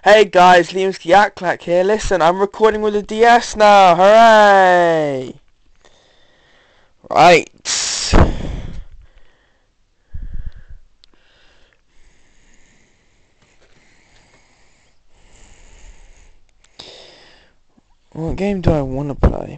Hey guys, Liam Skiaklak here. Listen, I'm recording with a DS now. Hooray! Right. What game do I want to play?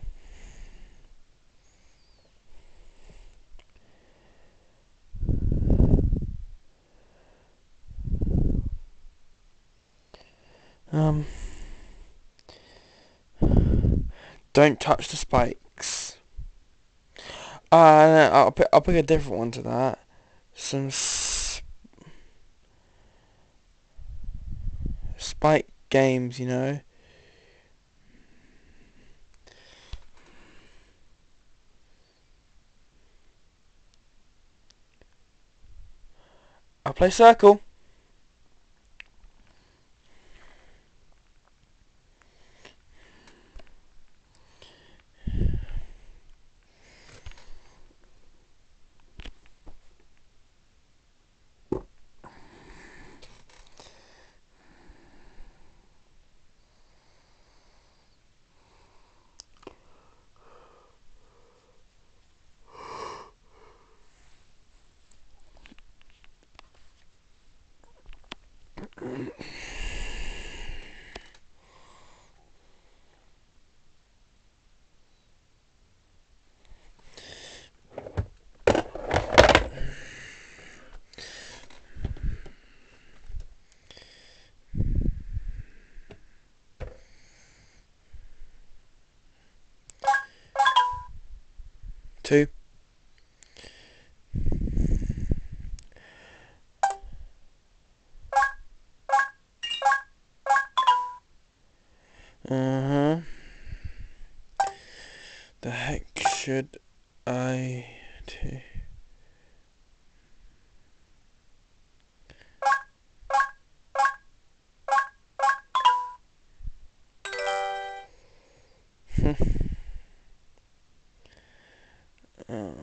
Um, don't touch the spikes. No, I'll pick a different one to that. Some spike games, you know. I'll play Circle. Two. Uh-huh. The heck should I do? Oh.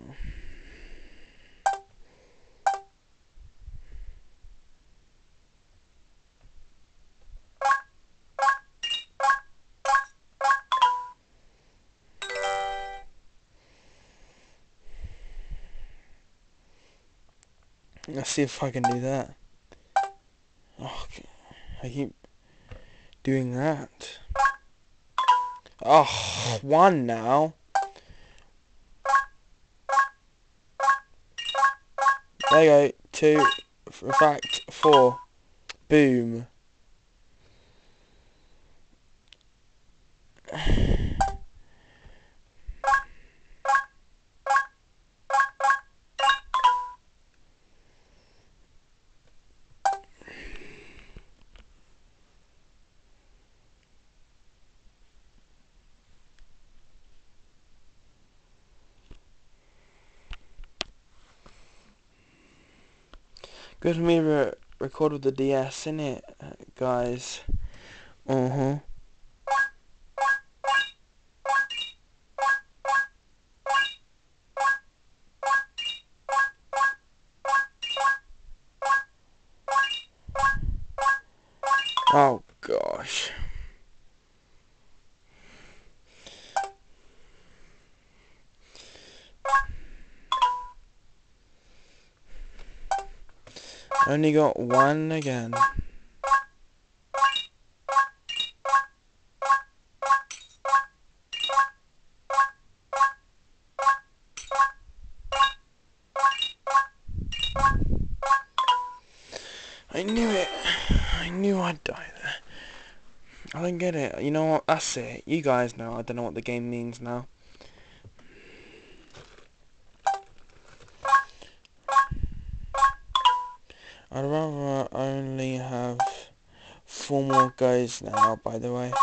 Let's see if I can do that. Oh, I keep doing that. Oh, one now. There you go. Two. In fact, four. Boom. Good for me to record with the DS, innit, guys? Uh-huh. Oh, gosh. Only got one again. I knew it. I knew I'd die there. I don't get it. You know what? That's it. You guys know. I don't know what the game means now. I'd rather only have 4 more goes now, by the way.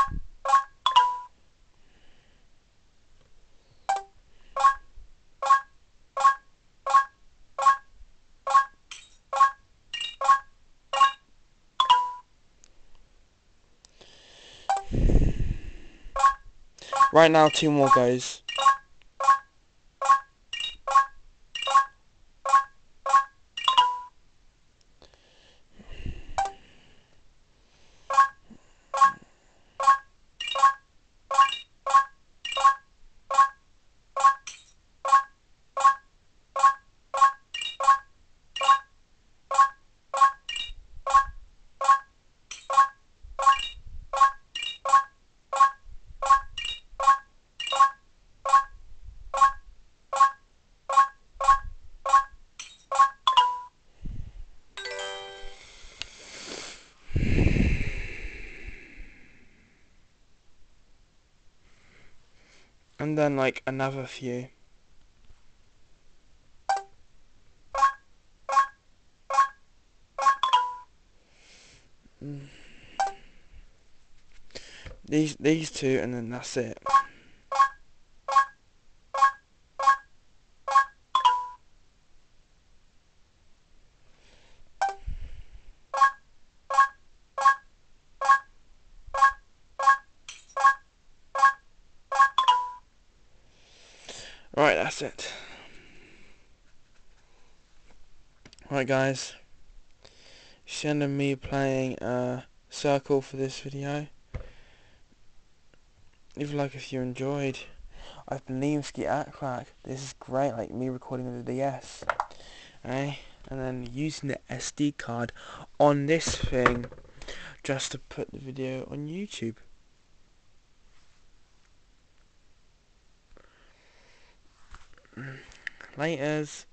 Right now, 2 more goes. and then like another few. These two, and then that's it. Right, that's it. Right, guys. Send me playing Circle for this video. Leave a like if you enjoyed. I've been Liam Ski at Crack. This is great, like me recording with the DS. Eh? And then using the SD card on this thing just to put the video on YouTube. Laters.